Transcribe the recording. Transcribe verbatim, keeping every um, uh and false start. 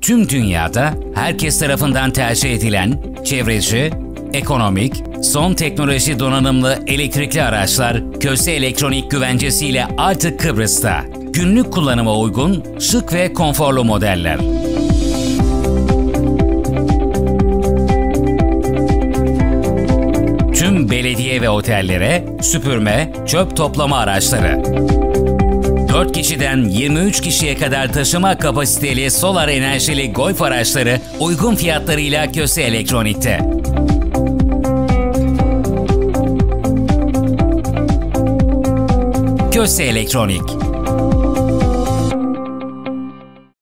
tüm dünyada herkes tarafından tercih edilen, çevreci, ekonomik, son teknoloji donanımlı elektrikli araçlar Köse Elektronik güvencesiyle artık Kıbrıs'ta. Günlük kullanıma uygun, şık ve konforlu modeller. Tüm belediye ve otellere süpürme, çöp toplama araçları. dört kişiden yirmi üç kişiye kadar taşıma kapasiteli solar enerjili golf araçları uygun fiyatlarıyla Köse Elektronik'te. Köse Elektronik.